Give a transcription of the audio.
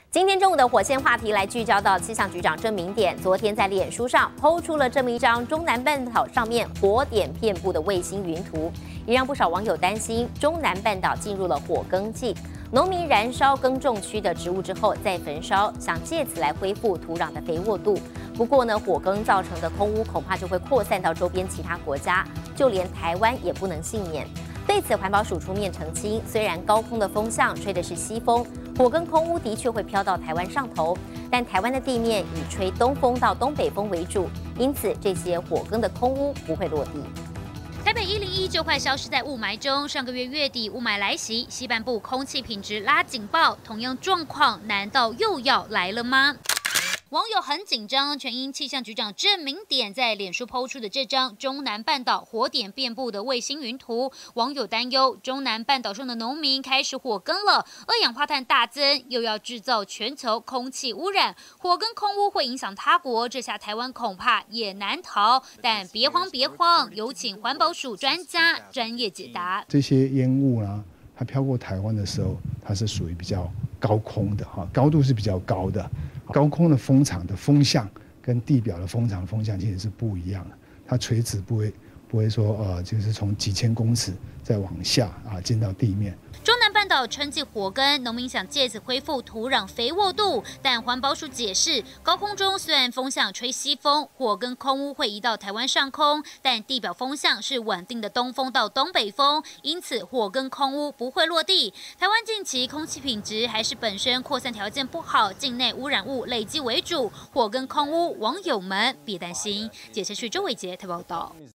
今天中午的火线话题来聚焦到气象局长郑明典，昨天在脸书上抛出了这么一张中南半岛上面火点遍布的卫星云图，也让不少网友担心中南半岛进入了火耕季，农民燃烧耕种区的植物之后再焚烧，想借此来恢复土壤的肥沃度。不过呢，火耕造成的空污恐怕就会扩散到周边其他国家，就连台湾也不能幸免。对此，环保署出面澄清，虽然高空的风向吹的是西风，火跟空污的确会飘到台湾上头，但台湾的地面以吹东风到东北风为主，因此这些火耕的空污不会落地。 台北101就快消失在雾霾中。上个月月底雾霾来袭，西半部空气品质拉警报，同样状况难道又要来了吗？网友很紧张，全因气象局长郑明典在脸书抛出的这张中南半岛火点遍布的卫星云图。网友担忧，中南半岛上的农民开始火耕了，二氧化碳大增，又要制造全球空气污染，火跟空污会影响他国，这下台湾恐怕也难逃。但别慌别慌，有请环保署专家专业解答。 这些烟雾呢，它飘过台湾的时候，它是属于比较高空的哈，高度是比较高的。高空的风场的风向跟地表的风场风向其实是不一样的，它垂直不会说就是从几千公尺再往下进到地面。 中南半岛春季火耕，农民想借此恢复土壤肥沃度，但环保署解释，高空中虽然风向吹西风，火跟空污会移到台湾上空，但地表风向是稳定的东风到东北风，因此火跟空污不会落地。台湾近期空气品质还是本身扩散条件不好，境内污染物累积为主，火跟空污网友们别担心。解释是周伟杰台报道。